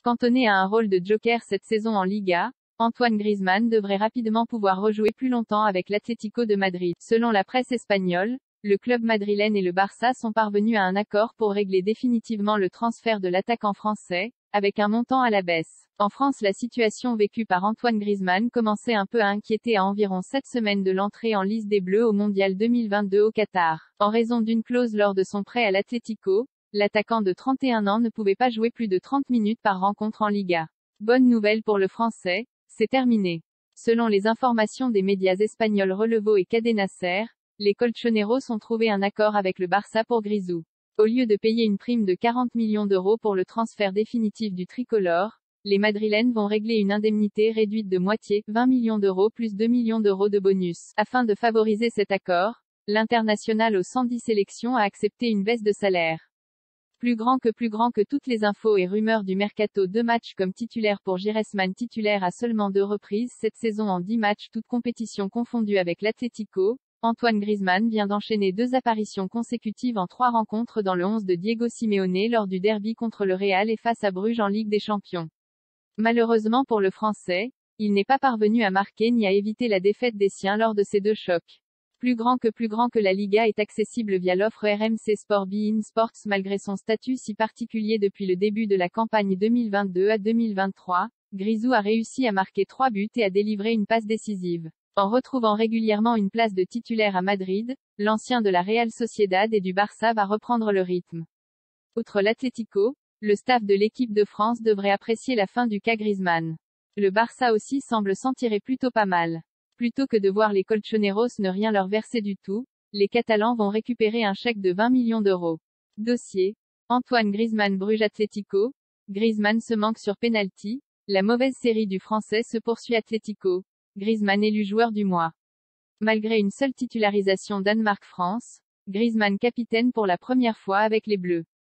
Cantonné à un rôle de joker cette saison en Liga, Antoine Griezmann devrait rapidement pouvoir rejouer plus longtemps avec l'Atlético de Madrid. Selon la presse espagnole, le club madrilène et le Barça sont parvenus à un accord pour régler définitivement le transfert de l'attaquant français, avec un montant à la baisse. En France, la situation vécue par Antoine Griezmann commençait un peu à inquiéter à environ 7 semaines de l'entrée en lice des Bleus au Mondial 2022 au Qatar. En raison d'une clause lors de son prêt à l'Atlético, l'attaquant de 31 ans ne pouvait pas jouer plus de 30 minutes par rencontre en Liga. Bonne nouvelle pour le Français, c'est terminé. Selon les informations des médias espagnols Relevo et Cadena Ser, les colchoneros ont trouvé un accord avec le Barça pour Grisou. Au lieu de payer une prime de 40 millions d'euros pour le transfert définitif du tricolore, les Madrilènes vont régler une indemnité réduite de moitié, 20 millions d'euros plus 2 millions d'euros de bonus. Afin de favoriser cet accord, l'international aux 110 sélections a accepté une baisse de salaire. Plus grand que toutes les infos et rumeurs du mercato. 2 matchs comme titulaire pour Griezmann, titulaire à seulement 2 reprises cette saison en 10 matchs toutes compétitions confondues avec l'Atlético. Antoine Griezmann vient d'enchaîner 2 apparitions consécutives en 3 rencontres dans le 11 de Diego Simeone lors du derby contre le Real et face à Bruges en Ligue des Champions. Malheureusement pour le Français, il n'est pas parvenu à marquer ni à éviter la défaite des siens lors de ces 2 chocs. Plus grand que la Liga est accessible via l'offre RMC Sport beIN Sports malgré son statut si particulier depuis le début de la campagne 2022 à 2023, Grisou a réussi à marquer 3 buts et à délivrer une passe décisive. En retrouvant régulièrement une place de titulaire à Madrid, l'ancien de la Real Sociedad et du Barça va reprendre le rythme. Outre l'Atlético, le staff de l'équipe de France devrait apprécier la fin du cas Griezmann. Le Barça aussi semble s'en tirer plutôt pas mal. Plutôt que de voir les colchoneros ne rien leur verser du tout, les Catalans vont récupérer un chèque de 20 millions d'euros. Dossier. Antoine Griezmann Bruges Atlético. Griezmann se manque sur penalty. La mauvaise série du Français se poursuit. Atlético. Griezmann élu joueur du mois. Malgré une seule titularisation Danemark-France, Griezmann capitaine pour la première fois avec les Bleus.